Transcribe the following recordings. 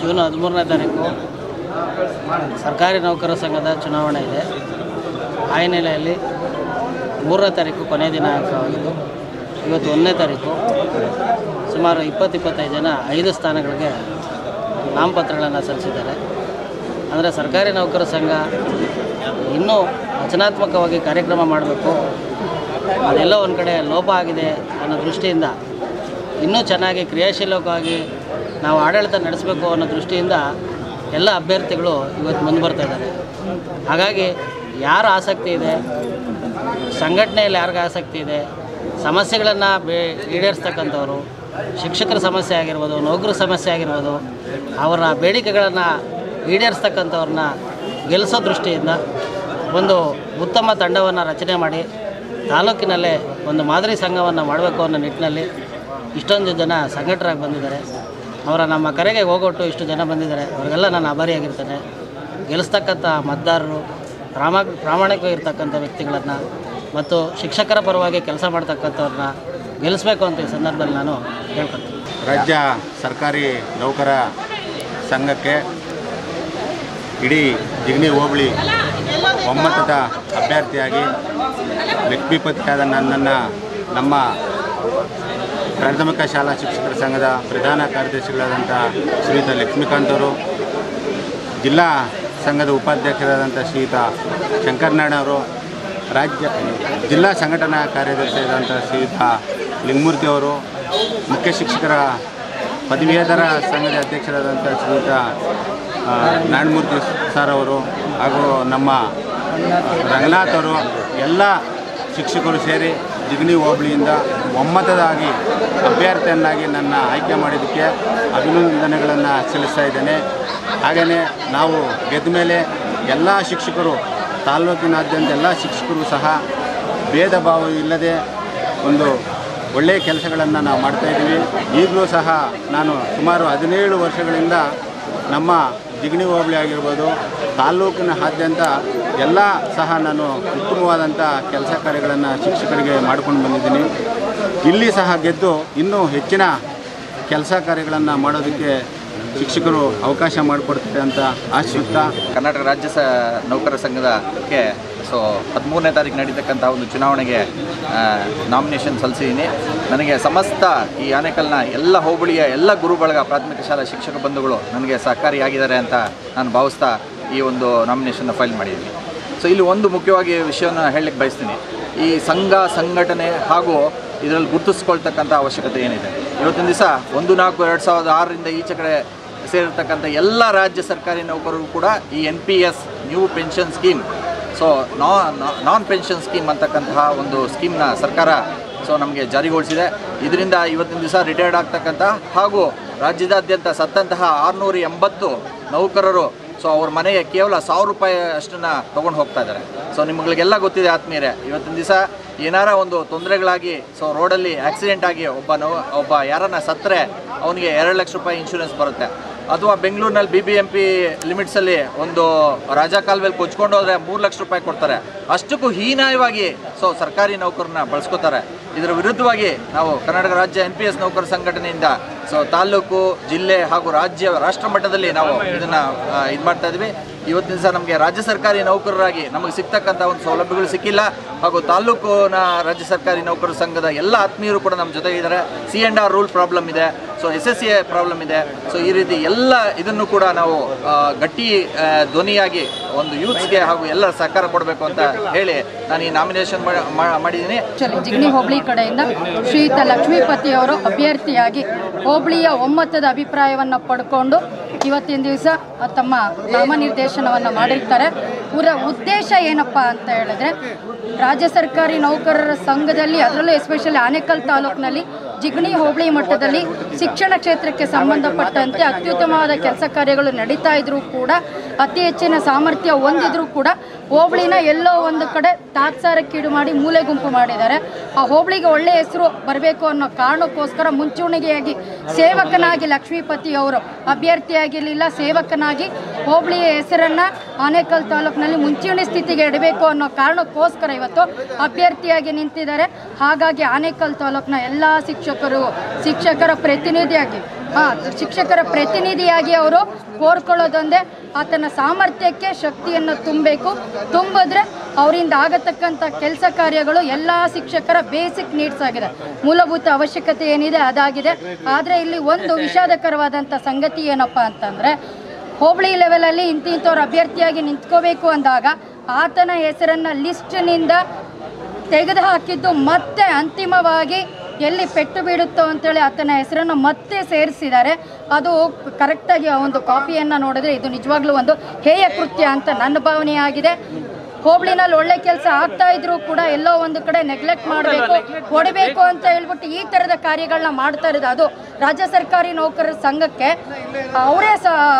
June 13ನೇ ತಾರೀಕು ಸರ್ಕಾರಿ ನೌಕರರ ಸಂಘದ ಚುನಾವಣೆ ಇದೆ. ಆ ಹಿನ್ನೆಲೆಯಲ್ಲಿ 3ನೇ ತಾರೀಕು ಕೊನೆಯ ದಿನಾಂಕವಾಗಿದ್ದು ಇವತ್ತು 1ನೇ ತಾರೀಕು ಸುಮಾರು 20-25 ಜನ 5 ಸ್ಥಾನಗಳಿಗೆ ನಾಮಪತ್ರಗಳನ್ನು ಸಲ್ಲಿಸಿದ್ದಾರೆ. ಅಂದರೆ ಸರ್ಕಾರಿ ನೌಕರರ ಸಂಘ ಇನ್ನೂ ರಚನಾತ್ಮಕವಾಗಿ ಕಾರ್ಯಕ್ರಮ ಮಾಡಬೇಕು, ಅದೆಲ್ಲ ಒಂದು ಕಡೆ ಲೋಪ ಆಗಿದೆ ಅನ್ನೋ ದೃಷ್ಟಿಯಿಂದ ಇನ್ನೂ ಚೆನ್ನಾಗಿ ಕ್ರಿಯಾಶೀಲವಾಗಿ ನಾವು ಆಡಳಿತ ನಡೆಸಬೇಕು ಅನ್ನೋ ದೃಷ್ಟಿಯಿಂದ ಎಲ್ಲ ಅಭ್ಯರ್ಥಿಗಳು ಇವತ್ತು ಮುಂದೆ ಬರ್ತಾ ಇದ್ದಾರೆ. ಹಾಗಾಗಿ ಯಾರು ಆಸಕ್ತಿ ಇದೆ, ಸಂಘಟನೆಯಲ್ಲಿ ಯಾರಿಗೆ ಆಸಕ್ತಿ ಇದೆ, ಸಮಸ್ಯೆಗಳನ್ನು ಈಡೇರಿಸ್ತಕ್ಕಂಥವ್ರು, ಶಿಕ್ಷಕರ ಸಮಸ್ಯೆ ಆಗಿರ್ಬೋದು, ನೌಕರ ಸಮಸ್ಯೆ ಆಗಿರ್ಬೋದು, ಅವರ ಬೇಡಿಕೆಗಳನ್ನು ಈಡೇರಿಸ್ತಕ್ಕಂಥವ್ರನ್ನ ಗೆಲ್ಲಿಸೋ ದೃಷ್ಟಿಯಿಂದ ಒಂದು ಉತ್ತಮ ತಂಡವನ್ನು ರಚನೆ ಮಾಡಿ ತಾಲೂಕಿನಲ್ಲೇ ಒಂದು ಮಾದರಿ ಸಂಘವನ್ನು ಮಾಡಬೇಕು ಅನ್ನೋ ನಿಟ್ಟಿನಲ್ಲಿ ಇಷ್ಟೊಂದು ಜನ ಸಂಘಟರಾಗಿ ಬಂದಿದ್ದಾರೆ. ಅವರ ನಮ್ಮ ಕರೆಗೆ ಹೋಗೊಟ್ಟು ಇಷ್ಟು ಜನ ಬಂದಿದ್ದಾರೆ, ಅವರಿಗೆಲ್ಲ ನಾನು ಆಭಾರಿಯಾಗಿರ್ತೇನೆ. ಗೆಲ್ಲಿಸ್ತಕ್ಕಂಥ ಮತದಾರರು, ಪ್ರಾಮಾಣಿಕವಾಗಿರ್ತಕ್ಕಂಥ ವ್ಯಕ್ತಿಗಳನ್ನು ಮತ್ತು ಶಿಕ್ಷಕರ ಪರವಾಗಿ ಕೆಲಸ ಮಾಡ್ತಕ್ಕಂಥವ್ರನ್ನ ಗೆಲ್ಲಿಸಬೇಕು ಅಂತ ಈ ಸಂದರ್ಭದಲ್ಲಿ ನಾನು ಹೇಳ್ಕೊಳ್ತೀನಿ. ರಾಜ್ಯ ಸರ್ಕಾರಿ ನೌಕರ ಸಂಘಕ್ಕೆ ಇಡೀ ಜಿಗಣಿ ಹೋಬಳಿ ಒಮ್ಮತದ ಅಭ್ಯರ್ಥಿಯಾಗಿ ಲಕ್ಷ್ಮೀಪತಿಯಾದ ನನ್ನನ್ನು ನಮ್ಮ ಪ್ರಾಥಮಿಕ ಶಾಲಾ ಶಿಕ್ಷಕರ ಸಂಘದ ಪ್ರಧಾನ ಕಾರ್ಯದರ್ಶಿಗಳಾದಂಥ ಶ್ರೀಯುತ ಲಕ್ಷ್ಮೀಕಾಂತ್ ಅವರು, ಜಿಲ್ಲಾ ಸಂಘದ ಉಪಾಧ್ಯಕ್ಷರಾದಂಥ ಶ್ರೀಯುತ ಶಂಕರನಾಡವರು, ಜಿಲ್ಲಾ ಸಂಘಟನಾ ಕಾರ್ಯದರ್ಶಿಯಾದಂಥ ಶ್ರೀಯುತ ಲಿಂಗಮೂರ್ತಿ ಅವರು, ಮುಖ್ಯ ಶಿಕ್ಷಕರ ಪದವೀಧರ ಸಂಘದ ಅಧ್ಯಕ್ಷರಾದಂಥ ಶ್ರೀಯುತ ನಾರಾಯಣಮೂರ್ತಿ ಸರ್ ಅವರು ಹಾಗೂ ನಮ್ಮ ರಂಗನಾಥ್ ಅವರು, ಎಲ್ಲ ಶಿಕ್ಷಕರು ಸೇರಿ ಜಿಗಣಿ ಹೋಬಳಿಯಿಂದ ಒಮ್ಮತದಾಗಿ ಅಭ್ಯರ್ಥಿಯನ್ನಾಗಿ ನನ್ನ ಆಯ್ಕೆ ಮಾಡಿದ್ದಕ್ಕೆ ಅಭಿನಂದನೆಗಳನ್ನು ಸಲ್ಲಿಸ್ತಾ ಇದ್ದೇನೆ. ಹಾಗೆಯೇ ನಾವು ಗೆದ್ದ ಮೇಲೆ ಎಲ್ಲ ಶಿಕ್ಷಕರು, ತಾಲೂಕಿನಾದ್ಯಂತ ಎಲ್ಲ ಶಿಕ್ಷಕರು ಸಹ ಭೇದ ಭಾವ ಇಲ್ಲದೆ ಒಂದು ಒಳ್ಳೆಯ ಕೆಲಸಗಳನ್ನು ನಾವು ಮಾಡ್ತಾಯಿದ್ದೀವಿ. ಈಗಲೂ ಸಹ ನಾನು ಸುಮಾರು 17 ವರ್ಷಗಳಿಂದ ನಮ್ಮ ಜಿಗಣಿ ಹೋಬಳಿ ಆಗಿರ್ಬೋದು, ತಾಲೂಕಿನಾದ್ಯಂತ ಎಲ್ಲ ಸಹ ನಾನು ಉತ್ತಮವಾದಂಥ ಕೆಲಸ ಕಾರ್ಯಗಳನ್ನು ಶಿಕ್ಷಕರಿಗೆ ಮಾಡಿಕೊಂಡು ಬಂದಿದ್ದೀನಿ. ಇಲ್ಲಿ ಸಹ ಗೆದ್ದು ಇನ್ನೂ ಹೆಚ್ಚಿನ ಕೆಲಸ ಕಾರ್ಯಗಳನ್ನು ಮಾಡೋದಕ್ಕೆ ಶಿಕ್ಷಕರು ಅವಕಾಶ ಮಾಡಿಕೊಡ್ತಾರೆ ಅಂತ ಆಶಿಸುತ್ತಾ, ಕರ್ನಾಟಕ ರಾಜ್ಯ ನೌಕರರ ಸಂಘದಕ್ಕೆ 13ನೇ ತಾರೀಕು ನಡೀತಕ್ಕಂಥ ಒಂದು ಚುನಾವಣೆಗೆ ನಾಮಿನೇಷನ್ ಸಲ್ಲಿಸಿದ್ದೀನಿ. ನನಗೆ ಸಮಸ್ತ ಈ ಆನೇಕಲ್ನ ಎಲ್ಲ ಹೋಬಳಿಯ ಎಲ್ಲ ಗುರುಬಳಗ ಪ್ರಾಥಮಿಕ ಶಾಲಾ ಶಿಕ್ಷಕ ಬಂಧುಗಳು ನನಗೆ ಸಹಕಾರಿಯಾಗಿದ್ದಾರೆ ಅಂತ ನಾನು ಭಾವಿಸ್ತಾ ಈ ಒಂದು ನಾಮಿನೇಷನ್ನ ಫೈಲ್ ಮಾಡಿದ್ದೀನಿ. ಇಲ್ಲಿ ಒಂದು ಮುಖ್ಯವಾಗಿ ವಿಷಯವನ್ನು ಹೇಳಲಿಕ್ಕೆ ಬಯಸ್ತೀನಿ. ಈ ಸಂಘ ಸಂಘಟನೆ ಹಾಗೂ ಇದರಲ್ಲಿ ಗುರುತಿಸ್ಕೊಳ್ತಕ್ಕಂಥ ಅವಶ್ಯಕತೆ ಏನಿದೆ. ಇವತ್ತಿನ ದಿವಸ 1/4/2006ರಿಂದ ಈಚೆ ಕಡೆ ಸೇರಿರ್ತಕ್ಕಂಥ ಎಲ್ಲ ರಾಜ್ಯ ಸರ್ಕಾರಿ ನೌಕರರು ಕೂಡ ಈ NPS new pension scheme, non pension scheme ಅಂತಕ್ಕಂತಹ ಒಂದು ಸ್ಕೀಮ್ನ ಸರ್ಕಾರ ನಮಗೆ ಜಾರಿಗೊಳಿಸಿದೆ. ಇದರಿಂದ ಇವತ್ತಿನ ದಿವಸ ರಿಟೈರ್ಡ್ ಆಗ್ತಕ್ಕಂಥ ಹಾಗೂ ರಾಜ್ಯದಾದ್ಯಂತ ಸತ್ತಂತಹ 680 ನೌಕರರು ಅವ್ರ ಮನೆಗೆ ಕೇವಲ 1000 ರೂಪಾಯಿ ಅಷ್ಟನ್ನು ತೊಗೊಂಡು ಹೋಗ್ತಾ ಇದ್ದಾರೆ. ನಿಮಗಳಿಗೆಲ್ಲ ಗೊತ್ತಿದೆ ಆತ್ಮೀಯರೇ, ಇವತ್ತಿನ ದಿವಸ ಏನಾರ ಒಂದು ತೊಂದರೆಗಳಾಗಿ ರೋಡಲ್ಲಿ ಆಕ್ಸಿಡೆಂಟ್ ಆಗಿ ಒಬ್ಬ ಯಾರನ್ನ ಸತ್ತರೆ ಅವನಿಗೆ 2 ಲಕ್ಷ ರೂಪಾಯಿ ಇನ್ಶೂರೆನ್ಸ್ ಬರುತ್ತೆ. ಅಥವಾ ಬೆಂಗಳೂರಿನಲ್ಲಿ BBMP ಲಿಮಿಟ್ಸಲ್ಲಿ ಒಂದು ರಾಜ ಕಾಲುವೆಯಲ್ಲಿ ಕೊಚ್ಕೊಂಡು ಹೋದರೆ 3 ಲಕ್ಷ ರೂಪಾಯಿ ಕೊಡ್ತಾರೆ. ಅಷ್ಟಕ್ಕೂ ಹೀನಾಯವಾಗಿ ಸರ್ಕಾರಿ ನೌಕರನ್ನ ಬಳಸ್ಕೋತಾರೆ. ಇದರ ವಿರುದ್ಧವಾಗಿ ನಾವು ಕರ್ನಾಟಕ ರಾಜ್ಯ NPS ನೌಕರ ಸಂಘಟನೆಯಿಂದ ತಾಲೂಕು, ಜಿಲ್ಲೆ ಹಾಗೂ ರಾಷ್ಟ್ರ ಮಟ್ಟದಲ್ಲಿ ನಾವು ಇದನ್ನು ಇದು ಮಾಡ್ತಾ ಇದ್ವಿ. ಇವತ್ತಿನ ದಿವಸ ನಮಗೆ ರಾಜ್ಯ ಸರ್ಕಾರಿ ನೌಕರರಾಗಿ ನಮಗೆ ಸಿಗ್ತಕ್ಕಂಥ ಒಂದು ಸೌಲಭ್ಯಗಳು ಸಿಕ್ಕಿಲ್ಲ. ಹಾಗೂ ತಾಲೂಕಿನ ರಾಜ್ಯ ಸರ್ಕಾರಿ ನೌಕರರ ಸಂಘದ ಎಲ್ಲ ಆತ್ಮೀಯರು ಕೂಡ ನಮ್ಮ ಜೊತೆಗಿದ್ದಾರೆ. C&R ರೂಲ್ ಪ್ರಾಬ್ಲಮ್ ಇದೆ, SSA ಪ್ರಾಬ್ಲಮ್ ಇದೆ. ಈ ರೀತಿ ಎಲ್ಲ ಇದನ್ನು ಕೂಡ ನಾವು ಗಟ್ಟಿ ಧ್ವನಿಯಾಗಿ ಒಂದು ಯೂತ್ಸ್ಗೆ ಹಾಗೂ ಎಲ್ಲ ಸಹಕಾರ ಕೊಡಬೇಕು ಅಂತ ಹೇಳಿ ನಾನು ಈ ನಾಮಿನೇಷನ್ ಮಾಡಿದ್ದೀನಿ. ಜಿಗಣಿ ಹೋಬಳಿ ಕಡೆಯಿಂದ ಶ್ರೀಯುತ ಲಕ್ಷ್ಮೀಪತಿ ಅವರು ಅಭ್ಯರ್ಥಿಯಾಗಿ ಹೋಬಳಿಯ ಒಮ್ಮತದ ಅಭಿಪ್ರಾಯವನ್ನು ಪಡ್ಕೊಂಡು ಇವತ್ತಿನ ದಿವಸ ತಮ್ಮ ನಾಮನಿರ್ದೇಶನವನ್ನು ಮಾಡಿರ್ತಾರೆ. ಇವರ ಉದ್ದೇಶ ಏನಪ್ಪ ಅಂತ ಹೇಳಿದ್ರೆ, ರಾಜ್ಯ ಸರ್ಕಾರಿ ನೌಕರರ ಸಂಘದಲ್ಲಿ, ಅದರಲ್ಲೂ ಎಸ್ಪೆಷಲಿ ಆನೇಕಲ್ ತಾಲೂಕಿನಲ್ಲಿ ಜಿಗಣಿ ಹೋಬಳಿ ಮಟ್ಟದಲ್ಲಿ ಶಿಕ್ಷಣ ಕ್ಷೇತ್ರಕ್ಕೆ ಸಂಬಂಧಪಟ್ಟಂತೆ ಅತ್ಯುತ್ತಮವಾದ ಕೆಲಸ ಕಾರ್ಯಗಳು ನಡೀತಾ ಇದ್ರೂ ಕೂಡ, ಅತಿ ಹೆಚ್ಚಿನ ಸಾಮರ್ಥ್ಯ ಹೊಂದಿದ್ರೂ ಕೂಡ ಹೋಬಳಿನ ಎಲ್ಲೋ ಒಂದು ಕಡೆ ತಾತ್ಸಾರಕ್ಕೀಡು ಮಾಡಿ ಮೂಲೆ ಗುಂಪು ಮಾಡಿದ್ದಾರೆ. ಆ ಹೋಬಳಿಗೆ ಒಳ್ಳೆಯ ಹೆಸರು ಬರಬೇಕು ಅನ್ನೋ ಕಾರಣಕ್ಕೋಸ್ಕರ ಮುಂಚೂಣಿಗೆಯಾಗಿ ಸೇವಕನಾಗಿ ಲಕ್ಷ್ಮೀಪತಿ ಅವರು ಅಭ್ಯರ್ಥಿಯಾಗಿರಲಿಲ್ಲ, ಸೇವಕನಾಗಿ ಹೋಬಳಿಯ ಹೆಸರನ್ನು ಆನೇಕಲ್ ತಾಲೂಕಿನಲ್ಲಿ ಮುಂಚೂಣಿ ಸ್ಥಿತಿಗೆ ಇಡಬೇಕು ಅನ್ನೋ ಕಾರಣಕ್ಕೋಸ್ಕರ ಇವತ್ತು ಅಭ್ಯರ್ಥಿಯಾಗಿ ನಿಂತಿದ್ದಾರೆ. ಹಾಗಾಗಿ ಆನೇಕಲ್ ತಾಲೂಕಿನ ಎಲ್ಲ ಶಿಕ್ಷಕರ ಪ್ರತಿನಿಧಿಯಾಗಿ ಶಿಕ್ಷಕರ ಪ್ರತಿನಿಧಿಯಾಗಿ ಅವರು ಕೋರ್ಕೊಳ್ಳೋದೊಂದೇ ಆತನ ಸಾಮರ್ಥ್ಯಕ್ಕೆ ಶಕ್ತಿಯನ್ನು ತುಂಬಿದ್ರೆ ಅವರಿಂದ ಆಗತಕ್ಕಂಥ ಕೆಲಸ ಕಾರ್ಯಗಳು ಎಲ್ಲ ಶಿಕ್ಷಕರ ಬೇಸಿಕ್ ನೀಡ್ಸ್ ಆಗಿದೆ, ಮೂಲಭೂತ ಅವಶ್ಯಕತೆ ಏನಿದೆ ಅದಾಗಿದೆ. ಆದರೆ ಇಲ್ಲಿ ಒಂದು ವಿಷಾದಕರವಾದಂಥ ಸಂಗತಿ ಏನಪ್ಪ ಅಂತಂದರೆ, ಹೋಬಳಿ ಲೆವೆಲಲ್ಲಿ ಇಂಥವ್ರ ಅಭ್ಯರ್ಥಿಯಾಗಿ ನಿಂತ್ಕೋಬೇಕು ಅಂದಾಗ ಆತನ ಹೆಸರನ್ನು ಲಿಸ್ಟ್ನಿಂದ ತೆಗೆದು ಹಾಕಿದ್ದು ಮತ್ತೆ ಅಂತಿಮವಾಗಿ ಎಲ್ಲಿ ಪೆಟ್ಟು ಬೀಳುತ್ತೋ ಅಂತೇಳಿ ಆತನ ಹೆಸರನ್ನು ಮತ್ತೆ ಸೇರಿಸಿದ್ದಾರೆ. ಅದು ಕರೆಕ್ಟಾಗಿ ಒಂದು ಕಾಪಿಯನ್ನು ನೋಡಿದ್ರೆ ಇದು ನಿಜವಾಗ್ಲೂ ಒಂದು ಹೇಯ ಕೃತ್ಯ ಅಂತ ನನ್ನ ಭಾವನೆಯಾಗಿದೆ. ಹೋಬಳಿನಲ್ಲಿ ಒಳ್ಳೆ ಕೆಲಸ ಆಗ್ತಾ ಇದ್ರೂ ಕೂಡ ಎಲ್ಲೋ ಒಂದು ಕಡೆ ನೆಗ್ಲೆಕ್ಟ್ ಮಾಡಬೇಕು, ಹೊಡಬೇಕು ಅಂತ ಹೇಳ್ಬಿಟ್ಟು ಈ ಥರದ ಕಾರ್ಯಗಳನ್ನ ಮಾಡ್ತಾ ಇರೋದು ಅದು ರಾಜ್ಯ ಸರ್ಕಾರಿ ನೌಕರರ ಸಂಘಕ್ಕೆ ಅವರೇ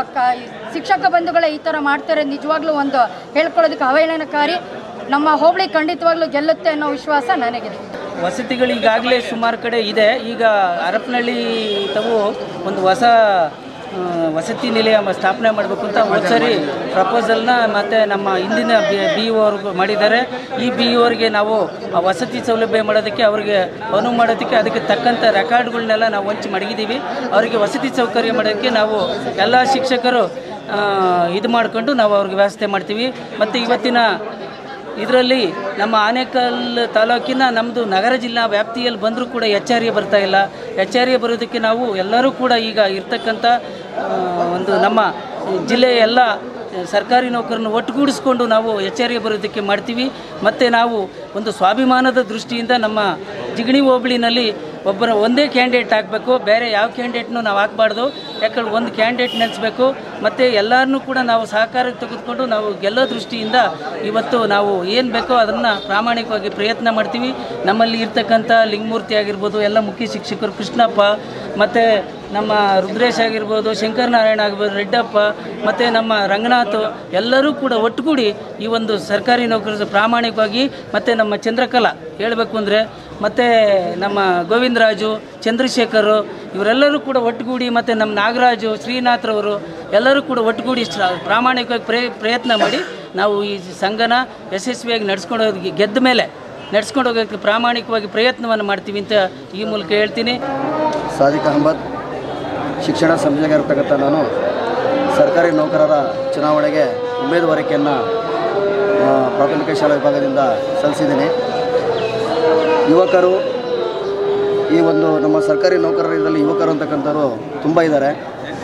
ಶಿಕ್ಷಕ ಬಂಧುಗಳೇ ಈ ಥರ ಮಾಡ್ತಾರೆ. ನಿಜವಾಗ್ಲೂ ಒಂದು ಹೇಳ್ಕೊಳ್ಳೋದಕ್ಕೆ ಅವಹೇಳನಕಾರಿ. ನಮ್ಮ ಹೋಬಳಿ ಖಂಡಿತವಾಗ್ಲೂ ಗೆಲ್ಲುತ್ತೆ ಅನ್ನೋ ವಿಶ್ವಾಸ ನನಗಿದೆ. ವಸತಿಗಳು ಈಗಾಗಲೇ ಸುಮಾರು ಕಡೆ ಇದೆ. ಈಗ ಹರಪನಹಳ್ಳಿ ತಾವು ಒಂದು ಹೊಸ ವಸತಿ ನಿಲಯ ಸ್ಥಾಪನೆ ಮಾಡಬೇಕು ಅಂತ ಒಂದ್ಸರಿ ಪ್ರಪೋಸಲ್ನ ಮತ್ತು ನಮ್ಮ ಹಿಂದಿನ ಬಿ ಇ ಅವ್ರಿಗೆ ಮಾಡಿದ್ದಾರೆ. ಈ ಬಿ ಇ ಅವ್ರಿಗೆ ನಾವು ಆ ವಸತಿ ಸೌಲಭ್ಯ ಮಾಡೋದಕ್ಕೆ ಅವ್ರಿಗೆ ಅನುವು ಮಾಡೋದಕ್ಕೆ ಅದಕ್ಕೆ ತಕ್ಕಂಥ ರೆಕಾರ್ಡ್ಗಳನ್ನೆಲ್ಲ ನಾವು ಹಂಚಿ ಮಡಗಿದ್ದೀವಿ. ಅವರಿಗೆ ವಸತಿ ಸೌಕರ್ಯ ಮಾಡೋದಕ್ಕೆ ನಾವು ಎಲ್ಲ ಶಿಕ್ಷಕರು ಇದು ಮಾಡಿಕೊಂಡು ನಾವು ಅವ್ರಿಗೆ ವ್ಯವಸ್ಥೆ ಮಾಡ್ತೀವಿ. ಮತ್ತು ಇವತ್ತಿನ ಇದರಲ್ಲಿ ನಮ್ಮ ಆನೇಕಲ್ ತಾಲೂಕಿನ ನಮ್ಮದು ನಗರ ಜಿಲ್ಲಾ ವ್ಯಾಪ್ತಿಯಲ್ಲಿ ಬಂದರೂ ಕೂಡ ಎಚ್.ಆರ್.ಎ ಬರ್ತಾಯಿಲ್ಲ. ಎಚ್.ಆರ್.ಎ ಬರೋದಕ್ಕೆ ನಾವು ಎಲ್ಲರೂ ಕೂಡ ಈಗ ಇರ್ತಕ್ಕಂಥ ಒಂದು ನಮ್ಮ ಜಿಲ್ಲೆಯ ಎಲ್ಲ ಸರ್ಕಾರಿ ನೌಕರನ್ನು ಒಟ್ಟುಗೂಡಿಸ್ಕೊಂಡು ನಾವು ಎಚ್.ಆರ್.ಎ ಬರೋದಕ್ಕೆ ಮಾಡ್ತೀವಿ. ಮತ್ತು ನಾವು ಒಂದು ಸ್ವಾಭಿಮಾನದ ದೃಷ್ಟಿಯಿಂದ ನಮ್ಮ ಜಿಗಣಿ ಹೋಬಳಿನಲ್ಲಿ ಒಂದೇ ಕ್ಯಾಂಡಿಡೇಟ್ ಹಾಕಬೇಕು, ಬೇರೆ ಯಾವ ಕ್ಯಾಂಡಿಡೇಟ್ನೂ ನಾವು ಹಾಕಬಾರ್ದು. ಯಾಕಂದ್ರೆ ಒಂದು ಕ್ಯಾಂಡಿಡೇಟ್ ನೆನೆಸ್ಬೇಕು. ಮತ್ತು ಎಲ್ಲರನ್ನೂ ಕೂಡ ನಾವು ಸಹಕಾರಕ್ಕೆ ತೆಗೆದುಕೊಂಡು ನಾವು ಗೆಲ್ಲೋ ದೃಷ್ಟಿಯಿಂದ ಇವತ್ತು ನಾವು ಏನು ಬೇಕೋ ಅದನ್ನು ಪ್ರಾಮಾಣಿಕವಾಗಿ ಪ್ರಯತ್ನ ಮಾಡ್ತೀವಿ. ನಮ್ಮಲ್ಲಿ ಇರ್ತಕ್ಕಂಥ ಲಿಂಗಮೂರ್ತಿ ಆಗಿರ್ಬೋದು, ಎಲ್ಲ ಮುಖ್ಯ ಶಿಕ್ಷಕರು ಕೃಷ್ಣಪ್ಪ, ಮತ್ತು ನಮ್ಮ ರುದ್ರೇಶ್ ಆಗಿರ್ಬೋದು, ಶಂಕರನಾರಾಯಣ ಆಗಿರ್ಬೋದು, ರೆಡ್ಡಪ್ಪ, ಮತ್ತು ನಮ್ಮ ರಂಗನಾಥ್ ಎಲ್ಲರೂ ಕೂಡ ಒಟ್ಟುಗೂಡಿ ಈ ಒಂದು ಸರ್ಕಾರಿ ನೌಕರರು ಪ್ರಾಮಾಣಿಕವಾಗಿ, ಮತ್ತು ನಮ್ಮ ಚಂದ್ರಕಲಾ ಹೇಳಬೇಕು ಅಂದರೆ, ಮತ್ತು ನಮ್ಮ ಗೋವಿಂದರಾಜು, ಚಂದ್ರಶೇಖರ್ ಇವರೆಲ್ಲರೂ ಕೂಡ ಒಟ್ಟುಗೂಡಿ, ಮತ್ತು ನಮ್ಮ ನಾಗರಾಜು, ಶ್ರೀನಾಥ್ರವರು ಎಲ್ಲರೂ ಕೂಡ ಒಟ್ಟುಗೂಡಿ ಪ್ರಾಮಾಣಿಕವಾಗಿ ಪ್ರಯತ್ನ ಮಾಡಿ ನಾವು ಈ ಸಂಘನ ಯಶಸ್ವಿಯಾಗಿ ನಡೆಸ್ಕೊಂಡು ಗೆದ್ದ ಮೇಲೆ ನಡೆಸ್ಕೊಂಡು ಹೋಗೋಕ್ಕೆ ಪ್ರಾಮಾಣಿಕವಾಗಿ ಪ್ರಯತ್ನವನ್ನು ಮಾಡ್ತೀವಿ ಅಂತ ಈ ಮೂಲಕ ಹೇಳ್ತೀನಿ. ಸಾದಿಕ್ ಅಹಮದ್, ಶಿಕ್ಷಣ ಸಂಯೋಜಕರಾಗಿರ್ತಕ್ಕಂಥ ನಾನು ಸರ್ಕಾರಿ ನೌಕರರ ಚುನಾವಣೆಗೆ ಉಮೇದುವಾರಿಕೆಯನ್ನು ಪ್ರಾಥಮಿಕ ಶಾಲಾ ವಿಭಾಗದಿಂದ ಸಲ್ಲಿಸಿದ್ದೀನಿ. ಯುವಕರು ಈ ಒಂದು ನಮ್ಮ ಸರ್ಕಾರಿ ನೌಕರರ ಇದರಲ್ಲಿ ಯುವಕರು ಅಂತಕ್ಕಂಥವ್ರು ತುಂಬ ಇದ್ದಾರೆ.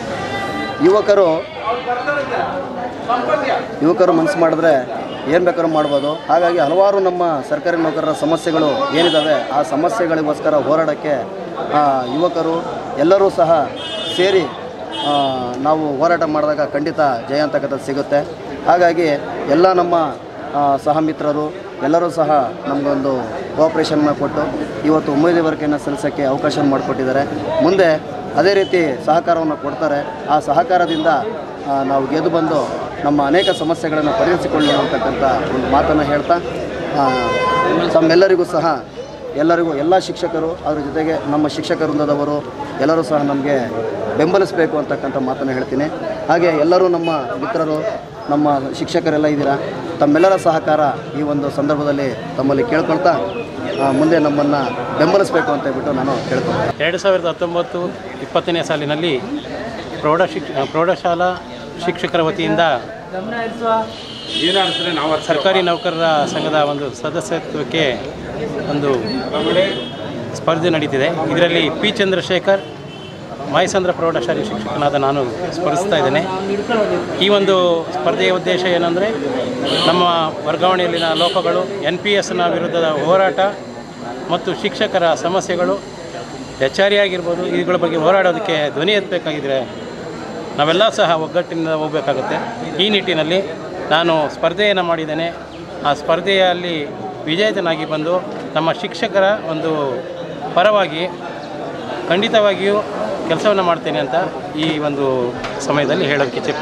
ಯುವಕರು ಮನಸ್ಸು ಮಾಡಿದ್ರೆ ಏನು ಬೇಕಾದ್ರೂ ಮಾಡ್ಬೋದು. ಹಾಗಾಗಿ ಹಲವಾರು ನಮ್ಮ ಸರ್ಕಾರಿ ನೌಕರರ ಸಮಸ್ಯೆಗಳು ಏನಿದ್ದಾವೆ ಆ ಸಮಸ್ಯೆಗಳಿಗೋಸ್ಕರ ಹೋರಾಡೋಕ್ಕೆ ಯುವಕರು ಎಲ್ಲರೂ ಸಹ ಸೇರಿ ನಾವು ಹೋರಾಟ ಮಾಡಿದಾಗ ಖಂಡಿತ ಜಯ ಅಂತಕ್ಕಂಥದ್ದು ಸಿಗುತ್ತೆ. ಹಾಗಾಗಿ ಎಲ್ಲ ನಮ್ಮ ಸಹ ಮಿತ್ರರು ಎಲ್ಲರೂ ಸಹ ನಮಗೊಂದು ಕೋಆಪ್ರೇಷನ್ನ ಕೊಟ್ಟು ಇವತ್ತು ಉಮೇದುವಾರಿಕೆಯನ್ನು ಸಲ್ಲಿಸೋಕ್ಕೆ ಅವಕಾಶ ಮಾಡಿಕೊಟ್ಟಿದ್ದಾರೆ. ಮುಂದೆ ಅದೇ ರೀತಿ ಸಹಕಾರವನ್ನು ಕೊಡ್ತಾರೆ. ಆ ಸಹಕಾರದಿಂದ ನಾವು ಗೆದ್ದು ಬಂದು ನಮ್ಮ ಅನೇಕ ಸಮಸ್ಯೆಗಳನ್ನು ಪರಿಹರಿಸಿಕೊಳ್ಳೋಣ ಅಂತಕ್ಕಂಥ ಒಂದು ಮಾತನ್ನು ಹೇಳ್ತಾ ತಮ್ಮೆಲ್ಲರಿಗೂ ಸಹ ಎಲ್ಲ ಶಿಕ್ಷಕರು ಅದರ ಜೊತೆಗೆ ನಮ್ಮ ಶಿಕ್ಷಕ ವೃಂದದವರು ಎಲ್ಲರೂ ಸಹ ನಮಗೆ ಬೆಂಬಲಿಸಬೇಕು ಅಂತಕ್ಕಂಥ ಮಾತನ್ನು ಹೇಳ್ತೀನಿ. ಹಾಗೆ ಎಲ್ಲರೂ ನಮ್ಮ ಮಿತ್ರರು ನಮ್ಮ ಶಿಕ್ಷಕರೆಲ್ಲ ಇದ್ದೀರಾ, ತಮ್ಮೆಲ್ಲರ ಸಹಕಾರ ಈ ಒಂದು ಸಂದರ್ಭದಲ್ಲಿ ತಮ್ಮಲ್ಲಿ ಕೇಳ್ಕೊಳ್ತಾ ಮುಂದೆ ನಮ್ಮನ್ನು ಬೆಂಬಲಿಸಬೇಕು ಅಂತ ಹೇಳ್ಬಿಟ್ಟು ನಾನು ಕೇಳ್ಕೊಳ್ತೇನೆ. 2019-20 ಸಾಲಿನಲ್ಲಿ ಪ್ರೌಢಶಾಲಾ ಶಿಕ್ಷಕರ ವತಿಯಿಂದ ಸರ್ಕಾರಿ ನೌಕರರ ಸಂಘದ ಒಂದು ಸದಸ್ಯತ್ವಕ್ಕೆ ಒಂದು ಸ್ಪರ್ಧೆ ನಡೀತಿದೆ. ಇದರಲ್ಲಿ ಪಿ ಚಂದ್ರಶೇಖರ್, ಮಾಯಸಂದ್ರ ಪ್ರೌಢಶಾಲೆ ಶಿಕ್ಷಕನಾದ ನಾನು ಸ್ಪರ್ಧಿಸ್ತಾ ಇದ್ದೇನೆ. ಈ ಒಂದು ಸ್ಪರ್ಧೆಯ ಉದ್ದೇಶ ಏನಂದರೆ, ನಮ್ಮ ವರ್ಗಾವಣೆಯಲ್ಲಿನ ಲೋಪಗಳು, NPSನ ವಿರುದ್ಧದ ಹೋರಾಟ ಮತ್ತು ಶಿಕ್ಷಕರ ಸಮಸ್ಯೆಗಳು, ಎಚ್.ಆರ್.ಎ ಆಗಿರ್ಬೋದು, ಇವುಗಳ ಬಗ್ಗೆ ಹೋರಾಡೋದಕ್ಕೆ ಧ್ವನಿ ಎತ್ತಬೇಕಾಗಿದ್ದರೆ ನಾವೆಲ್ಲ ಸಹ ಒಗ್ಗಟ್ಟಿನಿಂದ ಹೋಗಬೇಕಾಗುತ್ತೆ. ಈ ನಿಟ್ಟಿನಲ್ಲಿ ನಾನು ಸ್ಪರ್ಧೆಯನ್ನು ಮಾಡಿದ್ದೇನೆ. ಆ ಸ್ಪರ್ಧೆಯಲ್ಲಿ ವಿಜೇತನಾಗಿ ಬಂದು ನಮ್ಮ ಶಿಕ್ಷಕರ ಒಂದು ಪರವಾಗಿ ಖಂಡಿತವಾಗಿಯೂ ಕೆಲಸವನ್ನು ಮಾಡ್ತೇನೆ ಅಂತ ಈ ಒಂದು ಸಮಯದಲ್ಲಿ ಹೇಳೋದಕ್ಕೆ